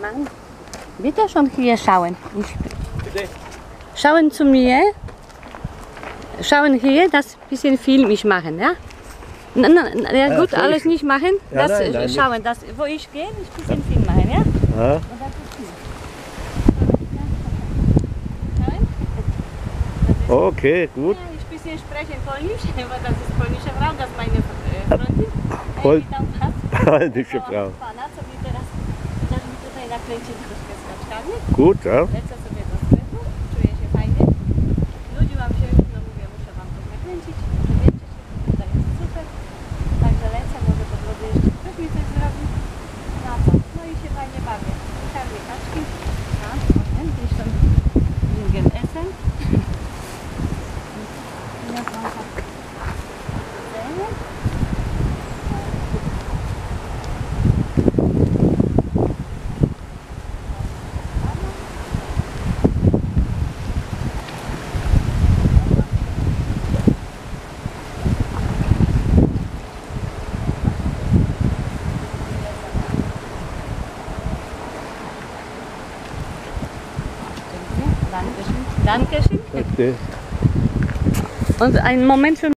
machen? Bitte schon hier schauen. Bitte? Schauen zu mir. Schauen hier, das bisschen Film ich machen, ja? Ja, gut, alles nicht machen. Ja, Das nein, schauen, das, wo ich gehe, ich bisschen Film machen, ja? Ja. Und das ist hier. Schauen. Okay, gut. Ja, ich bisschen spreche Polnisch, aber das ist polnische Frau, das ist meine Freundin. Polnische Frau. Gut, ja. Lecę sobie do sklepu, czuję się fajnie. Nudziłam się, no mówię, muszę wam to nakręcić, dowiecie się, tutaj jest super. Także lecę, może po drodze jeszcze ktoś mi coś zrobi. No a co? No i się fajnie bawię. Czarne kaczki. A, potem gdzieś tam Jürgen Essen. Ja mam tak. Dankeschön. Dankeschön. Okay. Und einen Moment für